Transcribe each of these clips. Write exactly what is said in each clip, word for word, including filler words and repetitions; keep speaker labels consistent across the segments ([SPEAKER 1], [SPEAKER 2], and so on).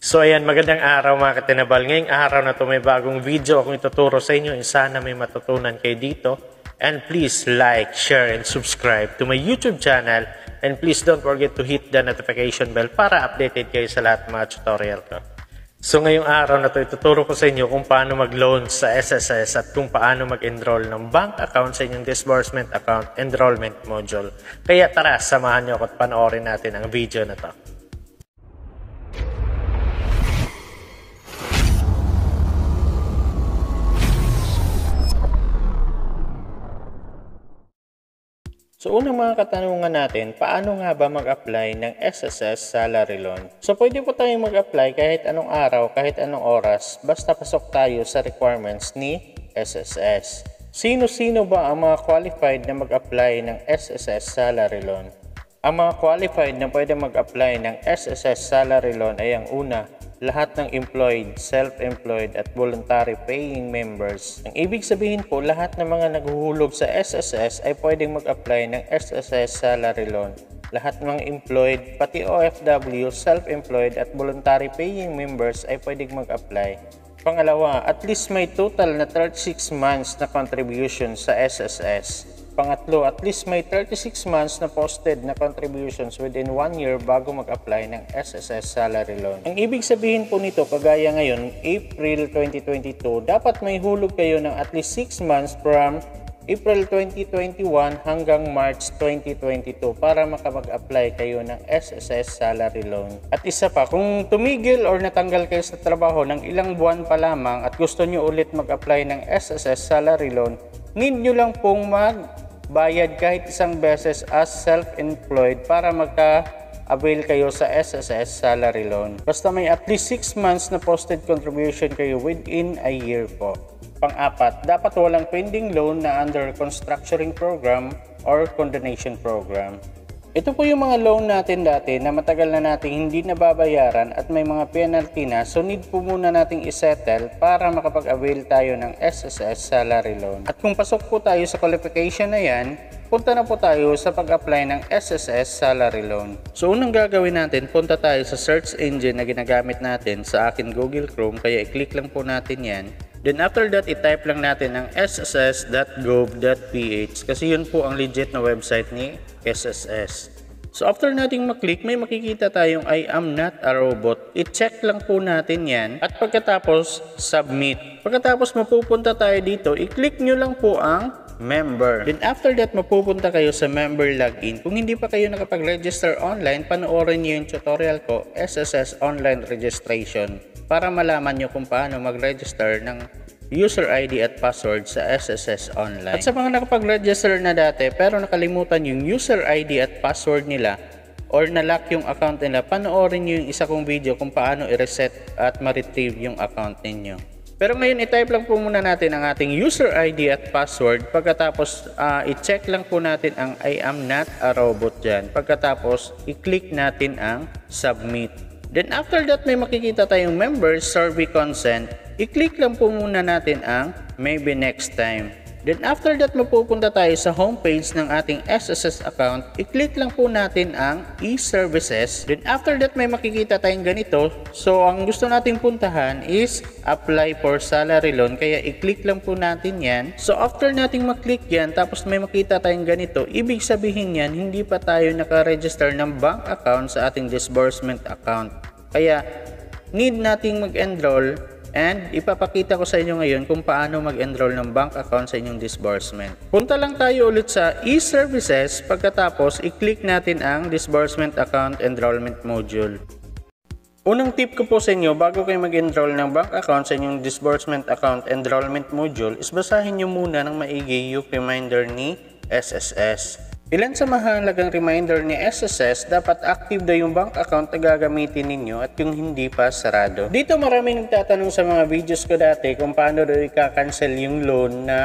[SPEAKER 1] So ayan, magandang araw mga katinabal. Ngayong araw na to may bagong video akong ituturo sa inyo. Sana may matutunan kayo dito. And please like, share, and subscribe to my YouTube channel. And please don't forget to hit the notification bell para updated kayo sa lahat ng mga tutorial ko. So ngayong araw na to ituturo ko sa inyo kung paano mag-loan sa S S S at kung paano mag-enroll ng bank account sa inyong disbursement account enrollment module. Kaya tara, samahan nyo ako at panoorin natin ang video na to. So unang mga katanungan natin, paano nga ba mag-apply ng S S S salary loan? So pwede po tayong mag-apply kahit anong araw, kahit anong oras, basta pasok tayo sa requirements ni S S S. Sino-sino ba ang mga qualified na mag-apply ng S S S salary loan? Ang mga qualified na pwede mag-apply ng S S S salary loan ay ang una, lahat ng employed, self-employed at voluntary paying members. Ang ibig sabihin po, lahat ng mga naghuhulog sa S S S ay pwedeng mag-apply ng S S S salary loan. Lahat ng mga employed, pati O F W, self-employed at voluntary paying members ay pwedeng mag-apply. Pangalawa, at least may total na thirty-six months na contribution sa S S S. Pangatlo, at least may thirty-six months na posted na contributions within one year bago mag-apply ng S S S salary loan. Ang ibig sabihin po nito, kagaya ngayon, April twenty twenty-two, dapat may hulog kayo ng at least six months from April twenty twenty-one hanggang March twenty twenty-two para makapag-apply kayo ng S S S salary loan. At isa pa, kung tumigil or natanggal kayo sa trabaho ng ilang buwan pa lamang at gusto nyo ulit mag-apply ng S S S salary loan, need nyo lang pong magbayad kahit isang beses as self-employed para magka-avail kayo sa S S S salary loan. Basta may at least six months na posted contribution kayo within a year po. Pang-apat, dapat walang pending loan na under constructuring program or condonation program. Ito po yung mga loan natin dati na matagal na natin hindi nababayaran at may mga penalty na, so need po muna nating isettle para makapag-avail tayo ng S S S salary loan. At kung pasok po tayo sa qualification na yan, punta na po tayo sa pag-apply ng S S S salary loan. So unang gagawin natin, punta tayo sa search engine na ginagamit natin sa akin Google Chrome, kaya i-click lang po natin yan. Then after that, i-type lang natin ang s s s dot gov dot p h kasi yun po ang legit na website ni S S S. So after nating maklik, may makikita tayong I am not a robot. I-check lang po natin yan at pagkatapos submit. Pagkatapos mapupunta tayo dito, i-click nyo lang po ang member. Then after that, mapupunta kayo sa member login. Kung hindi pa kayo nakapag-register online, panoorin nyo yung tutorial ko, S S S Online Registration, para malaman nyo kung paano mag-register ng user I D at password sa S S S Online. At sa mga nakapag-register na dati pero nakalimutan yung user I D at password nila or na-lock yung account nila, panoorin nyo yung isa kong video kung paano i-reset at ma-retrieve yung account ninyo. Pero ngayon, i-type lang po muna natin ang ating user I D at password. Pagkatapos, uh, i-check lang po natin ang I am not a robot dyan. Pagkatapos, i-click natin ang submit. Then after that, may makikita tayong members survey consent. I-click lang po muna natin ang maybe next time. Then after that, mapupunta tayo sa homepage ng ating S S S account. I-click lang po natin ang e-services. Then after that, may makikita tayong ganito. So ang gusto nating puntahan is apply for salary loan. Kaya i-click lang po natin yan. So after nating maklik yan, tapos may makita tayong ganito, ibig sabihin yan, hindi pa tayo naka-register ng bank account sa ating disbursement account. Kaya need nating mag-enroll. And ipapakita ko sa inyo ngayon kung paano mag-enroll ng bank account sa inyong disbursement. Punta lang tayo ulit sa e-services, pagkatapos i-click natin ang disbursement account enrollment module. Unang tip ko po sa inyo bago kayo mag-enroll ng bank account sa inyong disbursement account enrollment module is basahin nyo muna ng maigi yung reminder ni S S S. Ilan sa mahalagang reminder ni S S S, dapat active daw yung bank account na gagamitin ninyo at yung hindi pa sarado. Dito maraming nagtatanong sa mga videos ko dati kung paano daw i-cancel yung loan na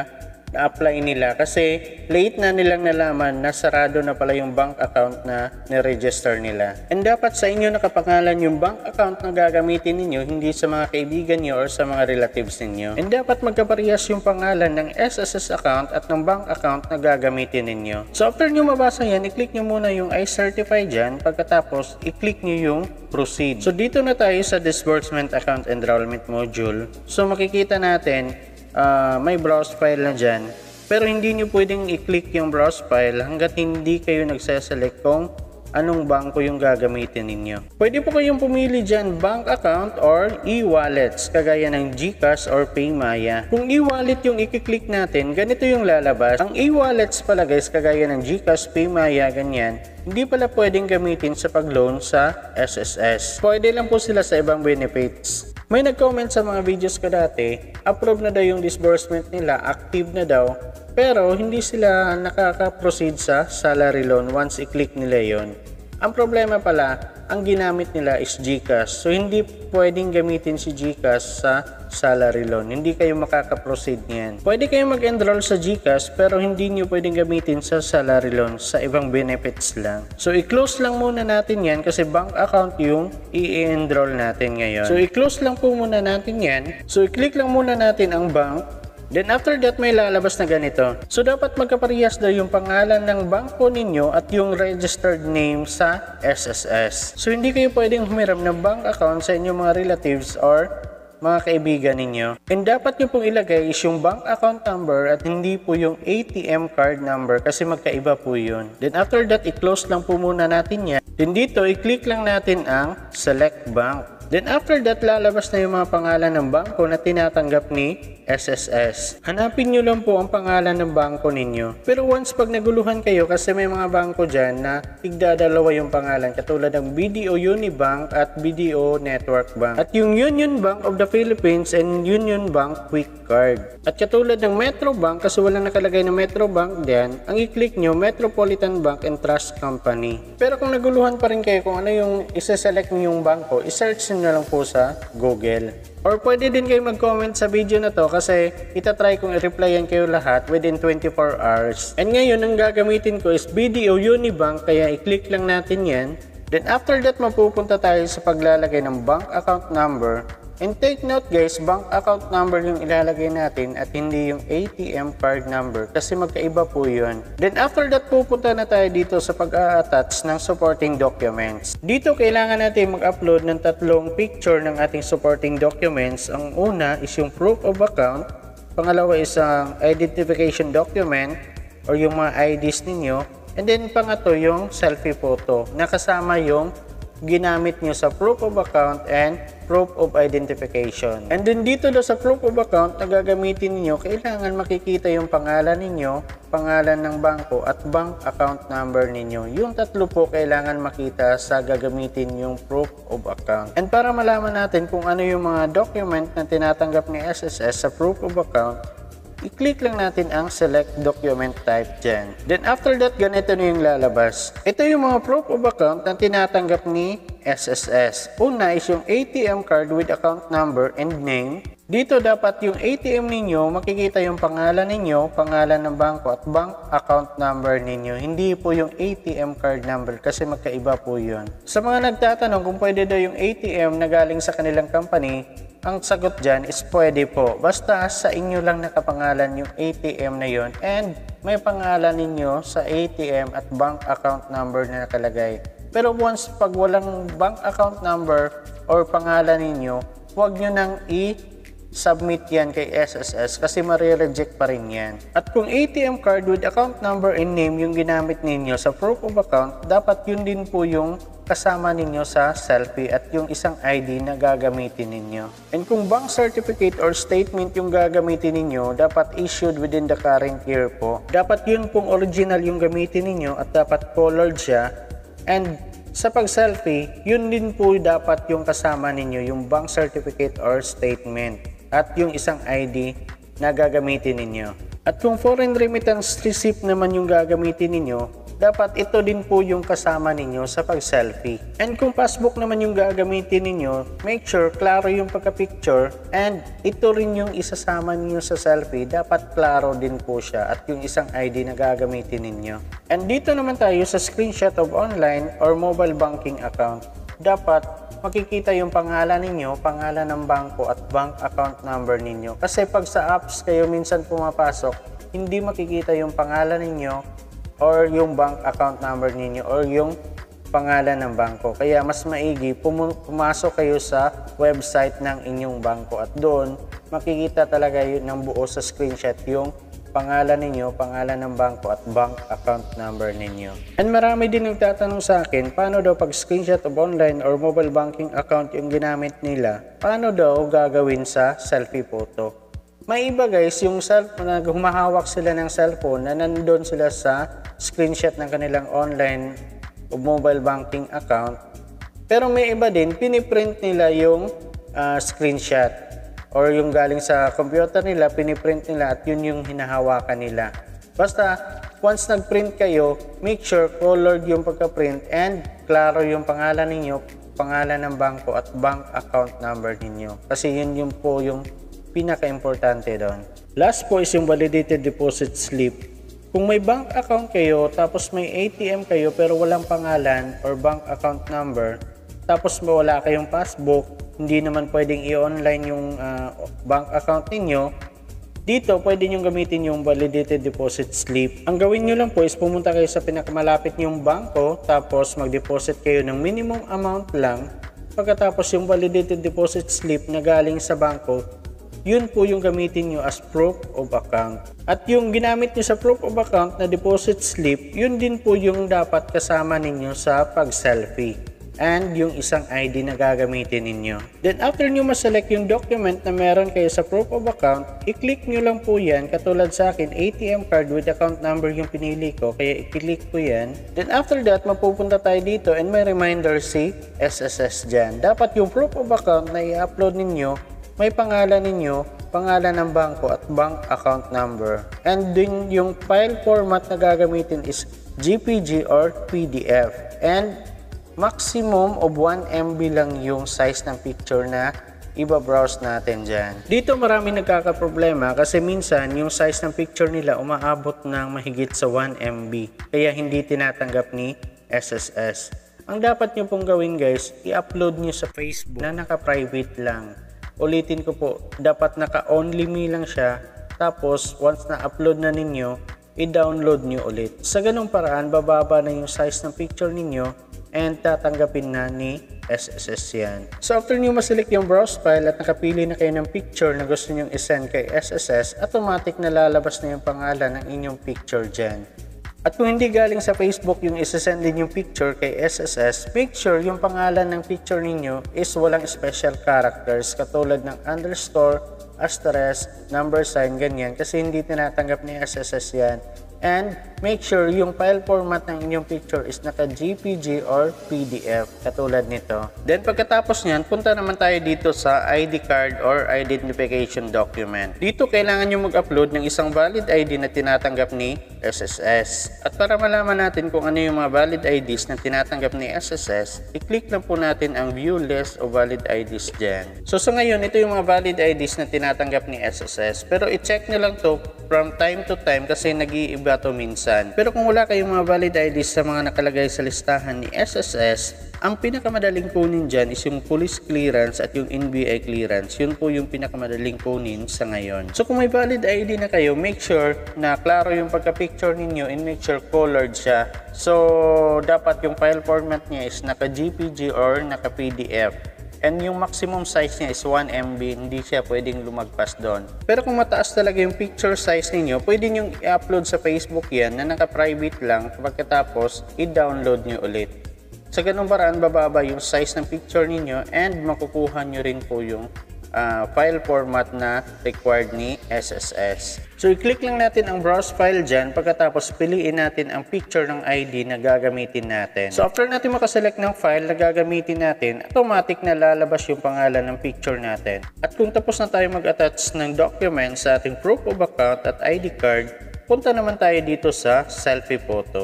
[SPEAKER 1] na-apply nila kasi late na nilang nalaman na sarado na pala yung bank account na niregister nila. And dapat sa inyo nakapangalan yung bank account na gagamitin ninyo, hindi sa mga kaibigan nyo or sa mga relatives ninyo. And dapat magkaparehas yung pangalan ng S S S account at ng bank account na gagamitin ninyo. So after nyo mabasa yan, i-click nyo muna yung I certify dyan, pagkatapos i-click nyo yung proceed. So dito na tayo sa disbursement account enrollment module. So makikita natin Uh, may browse file na dyan, pero hindi nyo pwedeng i-click yung browse file hanggat hindi kayo nagsaselect kung anong bangko yung gagamitin ninyo. Pwede po kayong pumili dyan bank account or e-wallets kagaya ng GCash or PayMaya. Kung e-wallet yung i-click natin, ganito yung lalabas. Ang e-wallets pala guys, kagaya ng GCash, PayMaya, ganyan, hindi pala pwedeng gamitin sa pag-loan sa S S S. Pwede lang po sila sa ibang benefits. May nag-comment sa mga videos ko dati, approve na daw yung disbursement nila, active na daw, pero hindi sila nakaka-proceed sa salary loan once i-click nila yon. Ang problema pala, ang ginamit nila is GCash. So hindi pwedeng gamitin si GCash sa salary loan. Hindi kayo makaka-proceed niyan. Pwede kayo mag-enroll sa GCash pero hindi nyo pwedeng gamitin sa salary loan, sa ibang benefits lang. So i-close lang muna natin yan kasi bank account yung i-enroll natin ngayon. So i-close lang po muna natin yan. So i-click lang muna natin ang bank. Then after that may lalabas na ganito. So dapat magkaparehas daw yung pangalan ng bangko ninyo at yung registered name sa S S S. So hindi kayo pwedeng humiram ng bank account sa inyong mga relatives or mga kaibigan ninyo. And dapat nyo pong ilagay is yung bank account number at hindi po yung A T M card number kasi magkaiba po yun. Then after that i-close lang po muna natin yan. Then dito i-click lang natin ang select bank. Then after that, lalabas na yung mga pangalan ng bangko na tinatanggap ni S S S. Hanapin nyo lang po ang pangalan ng bangko ninyo. Pero once pag naguluhan kayo, kasi may mga bangko dyan na tigdadalawa yung pangalan, katulad ng B D O Unibank at B D O Network Bank. At yung Union Bank of the Philippines and Union Bank Quick Card. At katulad ng Metro Bank, kasi walang nakalagay na Metro Bank dyan, ang i-click nyo, Metropolitan Bank and Trust Company. Pero kung naguluhan pa rin kayo kung ano yung isa-select nyo yung bangko, i-search na lang po sa Google. Or pwede din kayo mag-comment sa video na to kasi itatry kong i-replyan kayo lahat within twenty-four hours. And ngayon, ang gagamitin ko is B D O Unibank, kaya i-click lang natin yan. Then after that, mapupunta tayo sa paglalagay ng bank account number. And take note guys, bank account number yung ilalagay natin at hindi yung A T M card number kasi magkaiba po yun. Then after that, pupunta na tayo dito sa pag-a-attach ng supporting documents. Dito kailangan natin mag-upload ng tatlong picture ng ating supporting documents. Ang una is yung proof of account, pangalawa is ang identification document or yung mga I Ds ninyo, and then pangatlo yung selfie photo na kasama yung ginamit nyo sa proof of account and proof of identification. And then dito do sa proof of account na gagamitin niyo, kailangan makikita yung pangalan ninyo, pangalan ng bangko at bank account number ninyo. Yung tatlo po kailangan makita sa gagamitin yung proof of account. And para malaman natin kung ano yung mga document na tinatanggap ni S S S sa proof of account, i-click lang natin ang select document type dyan. Then after that, ganito na yung lalabas. Ito yung mga proof of account na tinatanggap ni S S S. Una is yung A T M card with account number and name. Dito dapat yung A T M ninyo, makikita yung pangalan ninyo, pangalan ng bangko at bank account number ninyo. Hindi po yung A T M card number kasi magkaiba po yun. Sa mga nagtatanong kung pwede daw yung A T M na galing sa kanilang company, ang sagot dyan is pwede po. Basta sa inyo lang nakapangalan yung A T M na yon and may pangalan ninyo sa A T M at bank account number na nakalagay. Pero once pag walang bank account number or pangalan ninyo, huwag nyo nang i-submit yan kay S S S kasi marireject pa rin yan. At kung A T M card with account number and name yung ginamit ninyo sa proof of account, dapat yun din po yung kasama ninyo sa selfie at yung isang I D na gagamitin ninyo. And kung bank certificate or statement yung gagamitin ninyo, dapat issued within the current year po. Dapat yun pong original yung gamitin ninyo at dapat colored siya. And sa pag-selfie, yun din po dapat yung kasama ninyo, yung bank certificate or statement at yung isang I D na gagamitin ninyo. At kung foreign remittance receipt naman yung gagamitin ninyo, dapat ito din po yung kasama ninyo sa pag-selfie. And kung passbook naman yung gagamitin ninyo, make sure klaro yung pagka-picture and ito rin yung isasama ninyo sa selfie, dapat klaro din po siya at yung isang I D na gagamitin ninyo. And dito naman tayo sa screenshot of online or mobile banking account. Dapat makikita yung pangalan ninyo, pangalan ng bangko at bank account number ninyo. Kasi pag sa apps kayo minsan pumapasok, hindi makikita yung pangalan ninyo or yung bank account number ninyo or yung pangalan ng bangko. Kaya mas maigi pum pumasok kayo sa website ng inyong bangko at doon makikita talaga yun ng buo sa screenshot yung pangalan ninyo, pangalan ng bangko at bank account number ninyo. And marami din nagtatanong sa akin, paano daw pag screenshot of online or mobile banking account yung ginamit nila, paano daw gagawin sa selfie photo? May iba guys, yung self na humahawak sila ng cellphone na nandun sila sa screenshot ng kanilang online o mobile banking account. Pero may iba din, piniprint nila yung uh, screenshot. Or yung galing sa computer nila, piniprint nila at yun yung hinahawakan nila. Basta, once nag-print kayo, make sure colored yung pagka-print and klaro yung pangalan ninyo, pangalan ng bangko at bank account number ninyo. Kasi yun yung po yung pinaka-importante doon. Last po is yung validated deposit slip. Kung may bank account kayo, tapos may A T M kayo pero walang pangalan or bank account number, tapos wala kayong passbook, hindi naman pwedeng i-online yung uh, bank account ninyo, dito pwede nyo gamitin yung validated deposit slip. Ang gawin nyo lang po is pumunta kayo sa pinakamalapit nyong bangko, tapos mag-deposit kayo ng minimum amount lang. Pagkatapos yung validated deposit slip na galing sa bangko, yun po yung gamitin nyo as proof of account. At yung ginamit nyo sa proof of account na deposit slip, yun din po yung dapat kasama ninyo sa pag-selfie. And yung isang I D na gagamitin ninyo. Then after nyo maselect yung document na meron kayo sa proof of account, i-click nyo lang po yan. Katulad sa akin, A T M card with account number yung pinili ko, kaya i-click ko yan. Then after that, mapupunta tayo dito and may reminder si S S S dyan. Dapat yung proof of account na i-upload ninyo, may pangalan ninyo, pangalan ng bangko at bank account number. And din yung file format na gagamitin is J P G or P D F. And maximum of one M B lang yung size ng picture na iba-browse natin dyan. Dito marami nagkakaproblema kasi minsan yung size ng picture nila umaabot ng mahigit sa one M B. Kaya hindi tinatanggap ni S S S. Ang dapat nyo pong gawin guys, i-upload nyo sa Facebook na naka-private lang. Ulitin ko po, dapat naka-only me lang siya. Tapos once na-upload na ninyo, i-download nyo ulit. Sa ganung paraan, bababa na yung size ng picture ninyo and tatanggapin na ni S S S yan. So after nyo maselect yung browse file at nakapili na kayo ng picture na gusto nyo isend kay S S S, automatic na lalabas na yung pangalan ng inyong picture dyan. At kung hindi galing sa Facebook yung isasend din yung picture kay S S S, make sure yung pangalan ng picture ninyo is walang special characters katulad ng underscore, asterisk, number sign, ganyan kasi hindi tinatanggap ni S S S yan. And make sure yung file format ng inyong picture is naka J P G or P D F katulad nito. Then pagkatapos nyan, punta naman tayo dito sa I D card or identification document. Dito kailangan nyo mag-upload ng isang valid I D na tinatanggap ni S S S. At para malaman natin kung ano yung mga valid I Ds na tinatanggap ni S S S, i-click lang po natin ang view list of valid I Ds dyan. So sa ngayon, ito yung mga valid I Ds na tinatanggap ni S S S. Pero i-check nyo lang to from time to time kasi nag-iiba to minsan. Pero kung wala kayong mga valid I Ds sa mga nakalagay sa listahan ni S S S, ang pinakamadaling kunin dyan is yung police clearance at yung N B I clearance. Yun po yung pinakamadaling kunin sa ngayon. So kung may valid I D na kayo, make sure na klaro yung pagka-picture ninyo and make sure colored siya. So dapat yung file format niya is naka J P G or naka P D F. And yung maximum size niya is one M B, hindi siya pwedeng lumagpas doon. Pero kung mataas talaga yung picture size ninyo, pwede nyo i-upload sa Facebook yan na naka-private lang, pagkatapos i-download nyo ulit. Sa ganung paraan, bababa yung size ng picture ninyo and makukuha nyo rin po yung uh, file format na required ni S S S. So i-click lang natin ang browse file dyan, pagkatapos piliin natin ang picture ng I D na gagamitin natin. So after natin makaselect ng file na gagamitin natin, automatic na lalabas yung pangalan ng picture natin. At kung tapos na tayo mag-attach ng document sa ating proof of account at I D card, punta naman tayo dito sa selfie photo.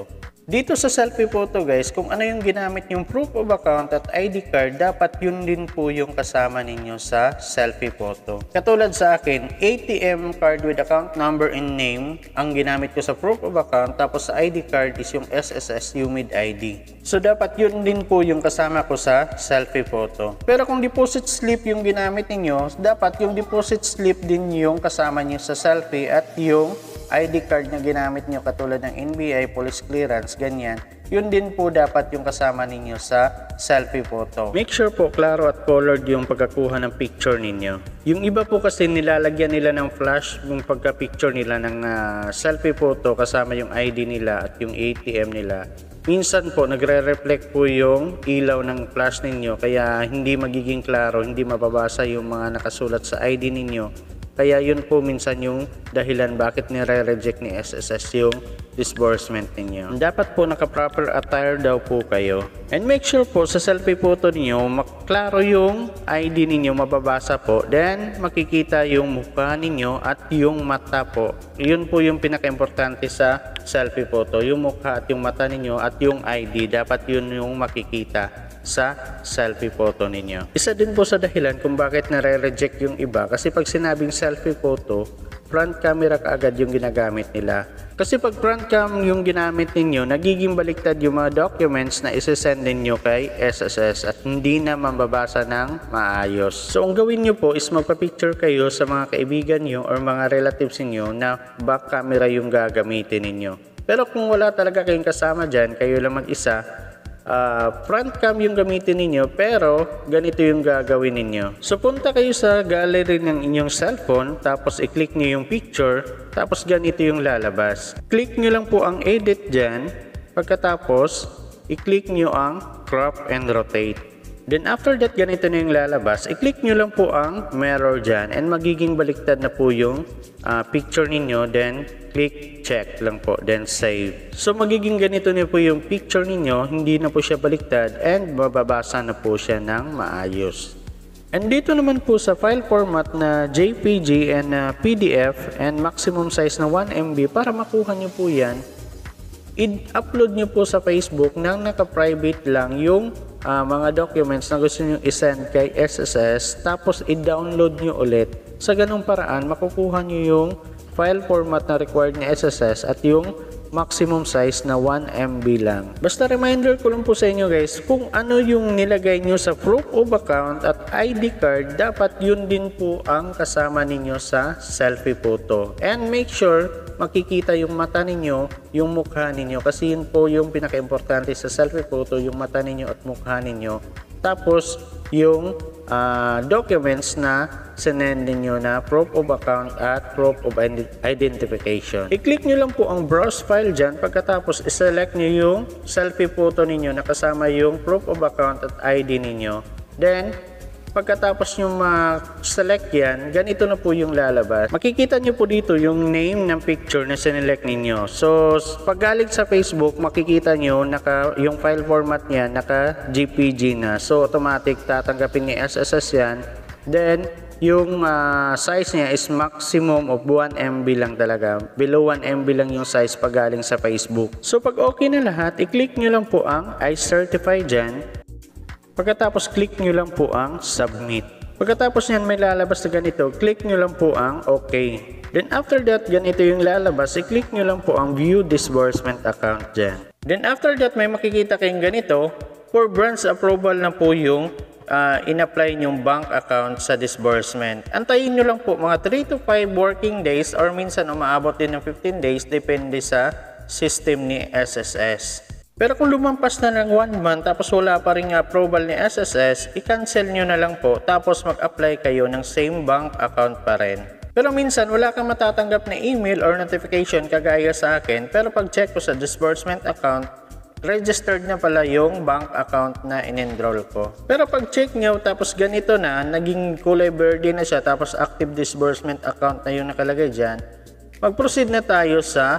[SPEAKER 1] Dito sa selfie photo guys, kung ano yung ginamit yung proof of account at I D card, dapat yun din po yung kasama ninyo sa selfie photo. Katulad sa akin, A T M card with account number and name ang ginamit ko sa proof of account, tapos sa I D card is yung S S S U M I D I D. So dapat yun din po yung kasama ko sa selfie photo. Pero kung deposit slip yung ginamit ninyo, dapat yung deposit slip din yung kasama nyo sa selfie at yung I D card na ginamit nyo katulad ng N B I, police clearance, ganyan, yun din po dapat yung kasama ninyo sa selfie photo. Make sure po klaro at colored yung pagkakuha ng picture ninyo. Yung iba po kasi nilalagyan nila ng flash yung pagka-picture nila ng uh, selfie photo kasama yung I D nila at yung A T M nila. Minsan po nagre-reflect po yung ilaw ng flash ninyo kaya hindi magiging klaro, hindi mababasa yung mga nakasulat sa I D ninyo. Kaya yun po minsan yung dahilan bakit nire-reject ni S S S yung disbursement ninyo. Dapat po naka-proper attire daw po kayo. And make sure po sa selfie photo niyo maklaro yung I D ninyo, mababasa po. Then makikita yung mukha ninyo at yung mata po. Yun po yung pinaka-importante sa selfie photo. Yung mukha at yung mata ninyo at yung I D, dapat yun yung makikita sa selfie photo ninyo. Isa din po sa dahilan kung bakit nare-reject yung iba kasi pag sinabing selfie photo, front camera kaagad yung ginagamit nila. Kasi pag front cam yung ginamit ninyo, nagiging baliktad yung mga documents na isesend ninyo kay S S S at hindi na mababasa ng maayos. So ang gawin nyo po is magpa-picture kayo sa mga kaibigan nyo or mga relatives niyo na back camera yung gagamitin ninyo. Pero kung wala talaga kayong kasama dyan, kayo lang mag-isa, Uh, front cam yung gamitin ninyo pero ganito yung gagawin ninyo. So punta kayo sa gallery ng inyong cellphone, tapos i-click nyo yung picture, tapos ganito yung lalabas. Click nyo lang po ang edit dyan, pagkatapos i-click nyo ang crop and rotate. Then after that, ganito na yung lalabas. I-click nyo lang po ang mirror dyan and magiging baliktad na po yung uh, picture ninyo. Then click check lang po, then save. So magiging ganito na po yung picture ninyo, hindi na po siya baliktad and mababasa na po siya ng maayos. And dito naman po sa file format na J P G and uh, P D F and maximum size na one M B, para makuha nyo po yan, i-upload nyo po sa Facebook nang naka-private lang yung Uh, mga documents na gusto nyo isend kay S S S, tapos i-download nyo ulit. Sa ganung paraan, makukuha nyo yung file format na required ni S S S at yung maximum size na one M B lang. Basta reminder ko lang po sa inyo guys, kung ano yung nilagay nyo sa proof of account at I D card, dapat yun din po ang kasama ninyo sa selfie photo. And make sure makikita yung mata ninyo, yung mukha ninyo, kasi yun po yung pinaka-importante sa selfie photo, yung mata ninyo at mukha ninyo. Tapos yung uh, documents na sinend ninyo na proof of account at proof of identification. I-click nyo lang po ang browse file dyan, pagkatapos i-select nyo yung selfie photo ninyo na kasama yung proof of account at I D ninyo. Then pagkatapos nyo ma-select yan, ganito na po yung lalabas. Makikita nyo po dito yung name ng picture na sinelect ninyo. So, pag galing sa Facebook, makikita nyo naka, yung file format niya naka J P G na. So, automatic tatanggapin ni S S S yan. Then, yung uh, size niya is maximum of one M B lang talaga. Below one M B lang yung size pag galing sa Facebook. So, pag okay na lahat, i-click nyo lang po ang I certify dyan. Pagkatapos click nyo lang po ang submit. Pagkatapos yan may lalabas na ganito, click nyo lang po ang okay. Then after that, ganito yung lalabas, i-click nyo lang po ang view disbursement account dyan. Then after that, may makikita kayong ganito, for branch approval na po yung uh, in-apply yung bank account sa disbursement. Antayin nyo lang po mga three to five working days or minsan umaabot din ng fifteen days, depende sa system ni S S S. Pero kung lumampas na ng one month tapos wala pa rin approval ni S S S, i-cancel nyo na lang po tapos mag-apply kayo ng same bank account pa rin. Pero minsan wala kang matatanggap na email or notification kagaya sa akin, pero pag check ko sa disbursement account, registered na pala yung bank account na in-enroll ko. Pero pag check nyo tapos ganito na, naging kulay verde na siya tapos active disbursement account na yung nakalagay dyan, mag-proceed na tayo sa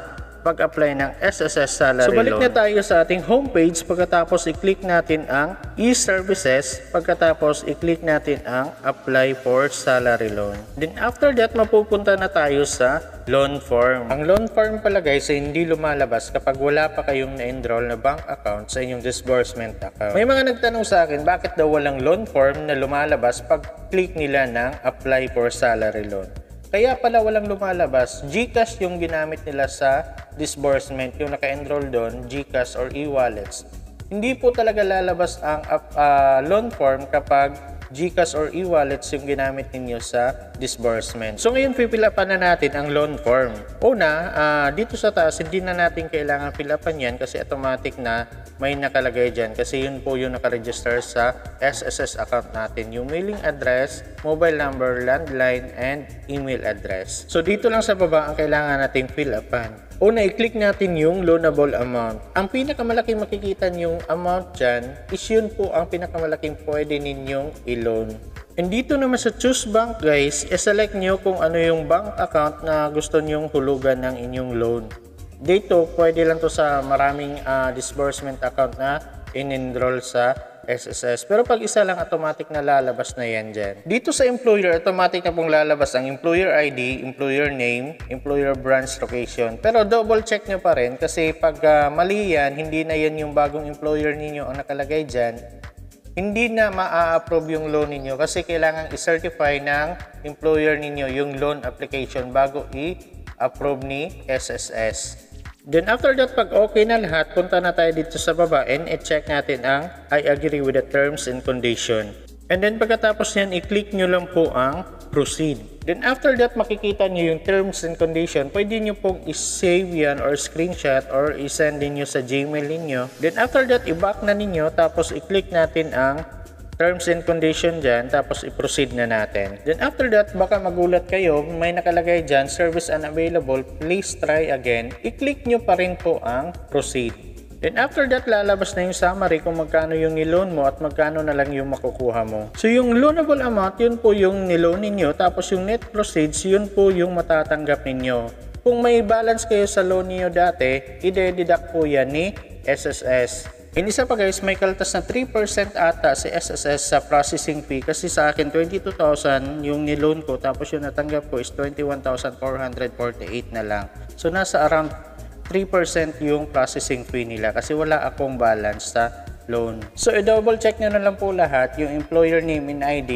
[SPEAKER 1] mag-apply ng S S S salary loan. So balik na tayo sa ating homepage, pagkatapos i-click natin ang e-services, pagkatapos i-click natin ang apply for salary loan. Then after that, mapupunta na tayo sa loan form. Ang loan form pala guys ay hindi lumalabas kapag wala pa kayong na-enroll na bank account sa inyong disbursement account. May mga nagtanong sa akin bakit daw walang loan form na lumalabas pag click nila ng apply for salary loan. Kaya pala walang lumalabas, GCash yung ginamit nila sa disbursement, yung naka-enroll doon, GCash or e-wallets. Hindi po talaga lalabas ang uh, loan form kapag GCash or e-wallets yung ginamit ninyo sa disbursement. So ngayon pipilapan na natin ang loan form. Una, uh, dito sa taas hindi na natin kailangan pilapan yan kasi automatic na may nakalagay dyan kasi yun po yung nakaregister sa S S S account natin. Yung mailing address, mobile number, landline, and email address. So dito lang sa baba ang kailangan nating fill upan. Una, i-click natin yung loanable amount. Ang pinakamalaking makikita yung amount dyan is yun po ang pinakamalaking pwede ninyong i-loan. And dito naman sa choose bank guys, i-select nyo kung ano yung bank account na gusto nyong hulugan ng inyong loan. Dito, pwede lang to sa maraming uh, disbursement account na in-enroll sa S S S. Pero pag isa lang, automatic na lalabas na yan dyan. Dito sa employer, automatic na pong lalabas ang employer I D, employer name, employer branch location. Pero double check nyo pa rin kasi pag uh, mali yan, hindi na yan yung bagong employer ninyo ang nakalagay dyan, hindi na ma-approve yung loan ninyo kasi kailangan i-certify ng employer ninyo yung loan application bago i-approve ni S S S. Then after that, pag okay na lahat, punta na tayo dito sa baba and i-check natin ang I agree with the terms and condition. And then pagkatapos yan, i-click nyo lang po ang proceed. Then after that, makikita nyo yung terms and condition. Pwede nyo pong i-save yan or screenshot or i-send ninyo sa Gmail ninyo. Then after that, i-back na ninyo tapos i-click natin ang terms and condition dyan, tapos i-proceed na natin. Then after that, baka magulat kayo, may nakalagay dyan, service unavailable, please try again. I-click nyo pa rin po ang proceed. Then after that, lalabas na yung summary kung magkano yung niloan mo at magkano na lang yung makukuha mo. So yung loanable amount, yun po yung niloan ninyo, tapos yung net proceeds, yun po yung matatanggap ninyo. Kung may balance kayo sa loan niyo dati, i-deduct po yan ni S S S. And isa pa guys, may kaltas na three percent ata si S S S sa processing fee kasi sa akin twenty-two thousand yung niloan ko tapos yung natanggap ko is twenty-one thousand four hundred forty-eight na lang. So nasa around three percent yung processing fee nila kasi wala akong balance sa loan. So i-double check nyo na lang po lahat yung employer name and I D.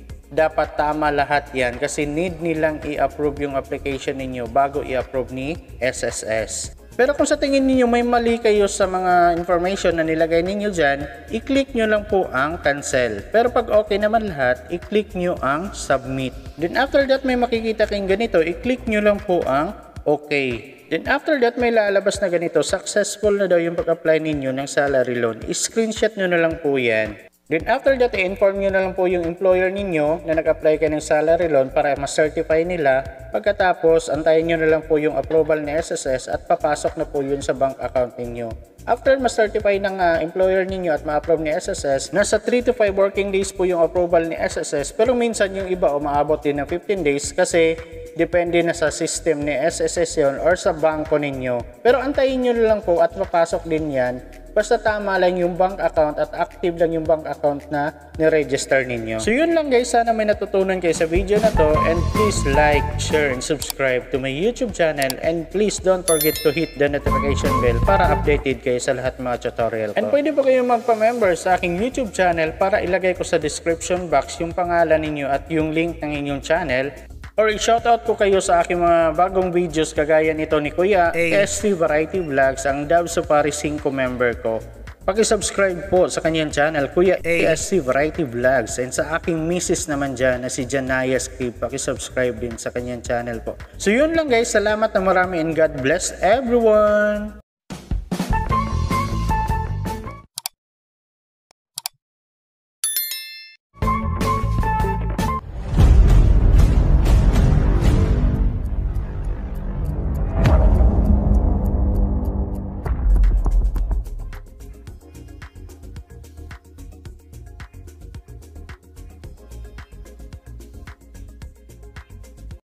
[SPEAKER 1] Dapat tama lahat yan kasi need nilang i-approve yung application ninyo bago i-approve ni S S S. Pero kung sa tingin niyo may mali kayo sa mga information na nilagay ninyo dyan, i-click nyo lang po ang cancel. Pero pag okay naman lahat, i-click nyo ang submit. Then after that, may makikita kayong ganito, i-click nyo lang po ang okay. Then after that, may lalabas na ganito, successful na daw yung pag-apply ninyo ng salary loan. I-screenshot nyo na lang po yan. Then after that, i-inform nyo na lang po yung employer ninyo na nag-apply kayo ng salary loan para ma-certify nila. Pagkatapos, antayin nyo na lang po yung approval ni S S S at papasok na po yun sa bank account ninyo. After ma-certify ng uh, employer ninyo at ma-approve ni S S S, nasa three to five working days po yung approval ni S S S. Pero minsan yung iba umaabot din ng fifteen days kasi depende na sa system ni S S S yun or sa banko ninyo. Pero antayin nyo na lang po at papasok din yan. Basta tama lang yung bank account at active lang yung bank account na ni-register ninyo. So yun lang guys, sana may natutunan kayo sa video na to and please like, share, and subscribe to my YouTube channel and please don't forget to hit the notification bell para updated kayo sa lahat mga tutorial ko. And pwede po kayo magpa-member sa aking YouTube channel para ilagay ko sa description box yung pangalan ninyo at yung link ng inyong channel. Or i-shoutout ko kayo sa aking mga bagong videos kagaya nito ni Kuya S T Variety Vlogs, ang Dab Supari five member ko. Paki-subscribe po sa kanyang channel, Kuya S T Variety Vlogs. And sa aking misis naman dyan na si Janaya Script, paki-subscribe din sa kanyang channel po. So yun lang guys, salamat na marami and God bless everyone!